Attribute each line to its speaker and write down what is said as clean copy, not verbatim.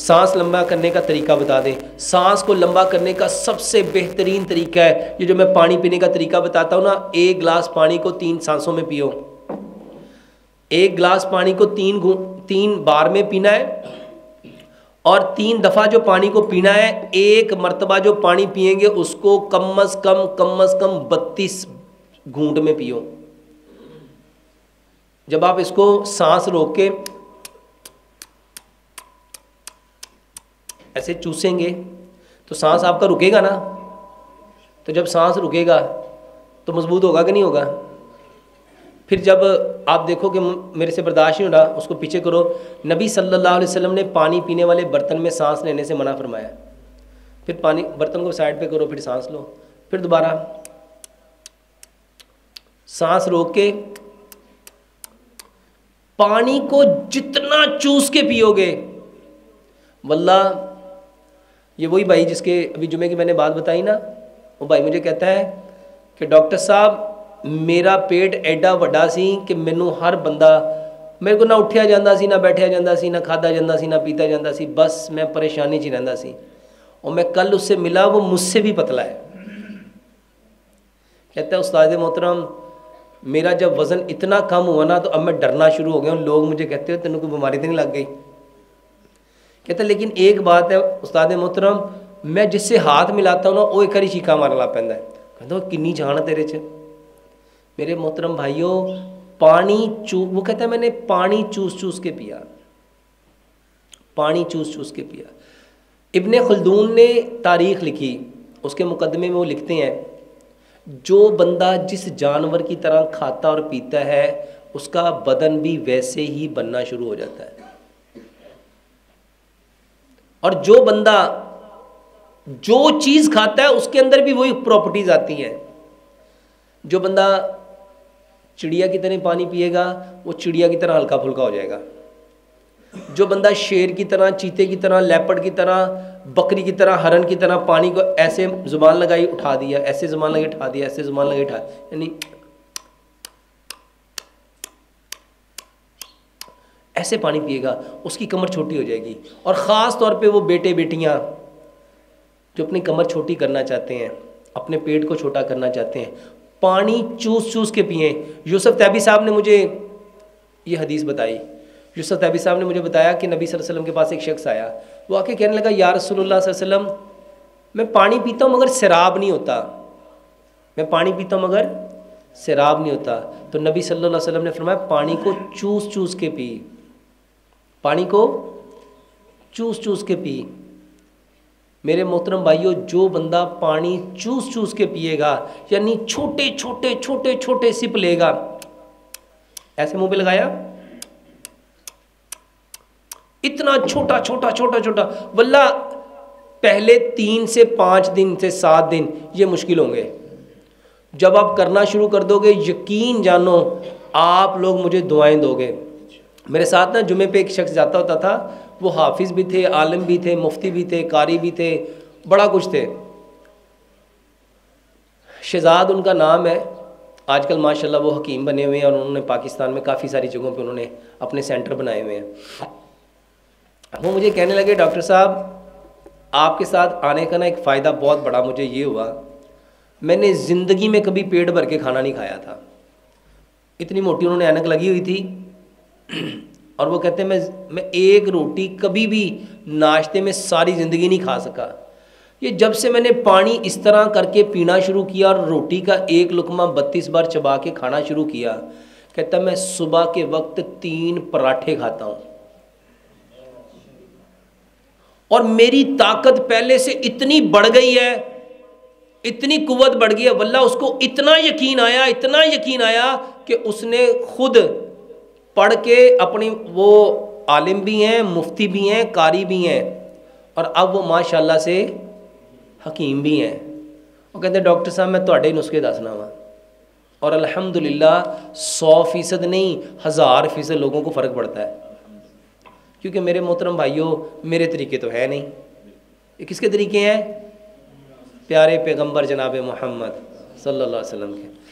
Speaker 1: सांस लंबा करने का तरीका बता दें। सांस को लंबा करने का सबसे बेहतरीन तरीका है ये जो मैं पानी पीने का तरीका बताता हूँ ना, 1 गिलास पानी को 3 सांसों में पियो। 1 गिलास पानी को 3 बार में पीना है और 3 दफ़ा जो पानी को पीना है, एक मर्तबा जो पानी पिएंगे उसको कम अज़ कम 32 घूंट में पियो। जब आप इसको सांस रोक के ऐसे चूसेंगे तो सांस आपका रुकेगा ना, तो जब सांस रुकेगा तो मजबूत होगा कि नहीं होगा। फिर जब आप देखो कि मेरे से बर्दाश्त नहीं हो रहा, उसको पीछे करो। नबी सल्लल्लाहु अलैहि वसल्लम ने पानी पीने वाले बर्तन में सांस लेने से मना फरमाया। फिर पानी बर्तन को साइड पे करो, फिर सांस लो, फिर दोबारा सांस रोक के पानी को जितना चूस के पियोगे, वल्लाह ये वही भाई जिसके अभी जुमे की मैंने बात बताई ना, वो भाई मुझे कहता है कि डॉक्टर साहब मेरा पेट एडा वड्डा सी कि मैनू हर बंदा, मेरे को ना उठिया जाता सी, ना बैठिया जाता सी, ना खादा जाता सी, ना पीता जाता सी, बस मैं परेशानी च रहिंदा सी। और मैं कल उससे मिला, वो मुझसे भी पतला है। कहता है उस्ताद मोहतरम मेरा जब वज़न इतना कम हुआ ना तो अब मैं डरना शुरू हो गया, लोग मुझे कहते हो तेन कोई बीमारी तो नहीं लग गई। कहता लेकिन एक बात है उस्ताद मोहतरम, मैं जिससे हाथ मिलाता हूँ ना वो एक बारी चीका मारन लग पैंदा है। कहता किन्नी जान है तेरे च। मेरे मोहतरम भाइयों पानी वो कहता है मैंने पानी चूस चूस के पिया, पानी चूस चूस के पिया। इब्ने खल्दून ने तारीख़ लिखी, उसके मुकदमे में वो लिखते हैं जो बंदा जिस जानवर की तरह खाता और पीता है उसका बदन भी वैसे ही बनना शुरू हो जाता है, और जो बंदा जो चीज़ खाता है उसके अंदर भी वही प्रॉपर्टीज़ आती हैं। जो बंदा चिड़िया की तरह पानी पिएगा वो चिड़िया की तरह हल्का फुल्का हो जाएगा। जो बंदा शेर की तरह, चीते की तरह, लेपर्ड की तरह, बकरी की तरह, हरन की तरह पानी को ऐसे जुबान लगाई उठा दिया, ऐसे जुबान लगाई उठा दिया, ऐसे जुबान लगाई उठा, यानी ऐसे पानी पिएगा, उसकी कमर छोटी हो जाएगी। और ख़ास तौर पे वो बेटे बेटियां जो अपनी कमर छोटी करना चाहते हैं, अपने पेट को छोटा करना चाहते हैं, पानी चूस चूस के पिए। यूसुफ तैबी साहब ने मुझे ये हदीस बताई। यूसुफ तैबी साहब ने मुझे बताया कि नबी सल्लल्लाहु अलैहि वसल्लम के पास एक शख्स आया, वो आके कहने लगा या रसूलुल्लाह सल्लल्लाहु अलैहि वसल्लम मैं पानी पीता हूँ मगर शराब नहीं होता, मैं पानी पीता हूँ मगर शराब नहीं होता। तो नबी सल्लल्लाहु अलैहि वसल्लम ने फरमाया पानी को चूस चूस के पी, पानी को चूस चूस के पी। मेरे मोहतरम भाइयों जो बंदा पानी चूस चूस के पिएगा, यानी छोटे छोटे छोटे छोटे सिप लेगा, ऐसे मुंह पे लगाया, इतना छोटा छोटा छोटा छोटा, वल्ला पहले 3 से 5 दिन से 7 दिन ये मुश्किल होंगे। जब आप करना शुरू कर दोगे यकीन जानो आप लोग मुझे दुआएं दोगे। मेरे साथ ना जुमे पे एक शख्स जाता होता था, वो हाफिज़ भी थे, आलिम भी थे, मुफ्ती भी थे, कारी भी थे, बड़ा कुछ थे। शहजाद उनका नाम है, आजकल माशाल्लाह वो हकीम बने हुए हैं और उन्होंने पाकिस्तान में काफ़ी सारी जगहों पे उन्होंने अपने सेंटर बनाए हुए हैं। वो मुझे कहने लगे डॉक्टर साहब आपके साथ आने का ना एक फ़ायदा बहुत बड़ा मुझे ये हुआ, मैंने ज़िंदगी में कभी पेट भर के खाना नहीं खाया था। इतनी मोटी उन्होंने ऐनक लगी हुई थी और वो कहते हैं मैं एक रोटी कभी भी नाश्ते में सारी ज़िंदगी नहीं खा सका। ये जब से मैंने पानी इस तरह करके पीना शुरू किया और रोटी का एक लुकमा 32 बार चबा के खाना शुरू किया, कहता मैं सुबह के वक्त 3 पराठे खाता हूँ और मेरी ताकत पहले से इतनी बढ़ गई है, इतनी कुव्वत बढ़ गई है। वल्ला उसको इतना यकीन आया, इतना यकीन आया कि उसने खुद पढ़ के अपनी, वो आलिम भी हैं, मुफ्ती भी हैं, कारी भी हैं और अब वो माशाल्लाह से हकीम भी हैं। वो कहते हैं डॉक्टर साहब मैं तुहाडे नुस्खे दसना वा, और अल्हम्दुलिल्लाह 100% नहीं 1000% लोगों को फ़र्क पड़ता है। क्योंकि मेरे मोहतरम भाइयों मेरे तरीके तो है नहीं, ये किसके तरीके हैं? प्यारे पैगंबर जनाब मोहम्मद सल्लल्लाहु अलैहि वसल्लम के।